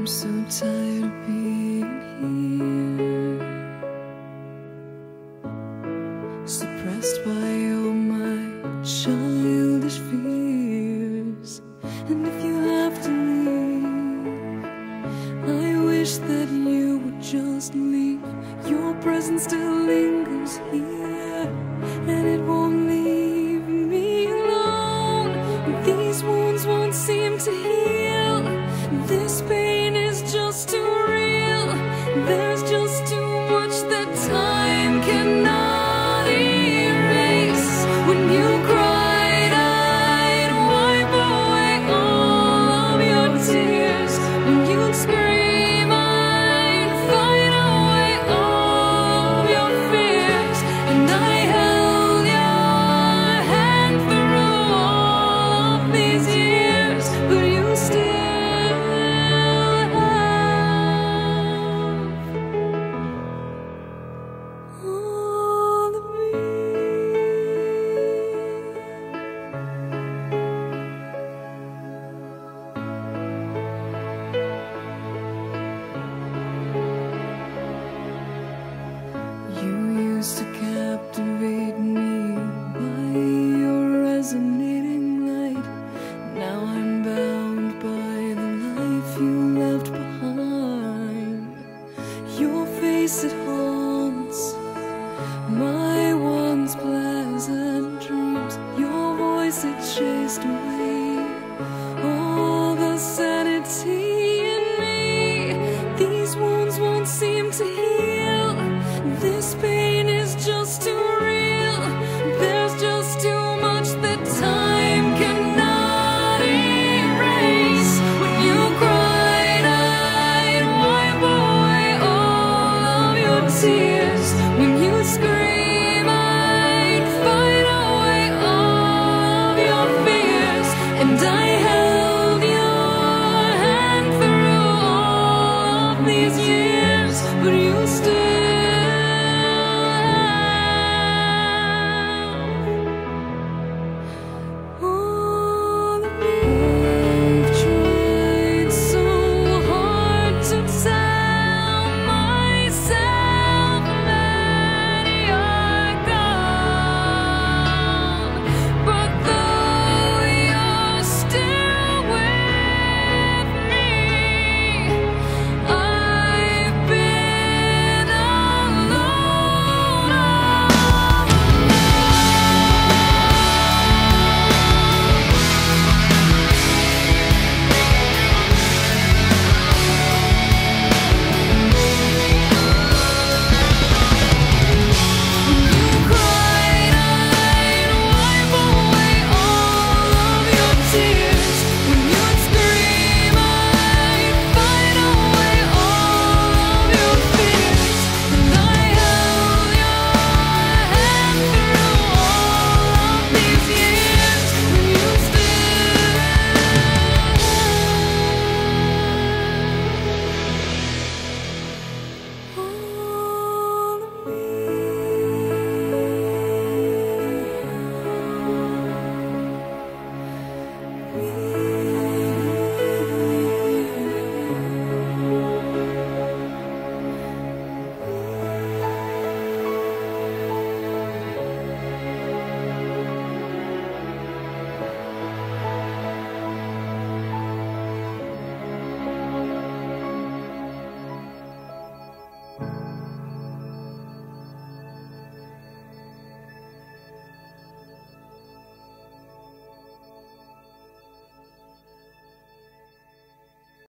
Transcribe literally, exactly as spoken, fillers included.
so tired of being here, suppressed by all my childish fears. And if you have to leave, I wish that you would just leave. Your presence still lingers here, and it won't leave me alone. These wounds won't seem to heal. This pain is just too real. There's just too much that time cannot erase. When you cried, I'd wipe away all of your tears. When you'd scream, I'd fight away all of your fears. And I held your hand through all of these years, but you still all of me. You used to captivate me by your resonating light. Now I'm bound by the life you left behind. Your face at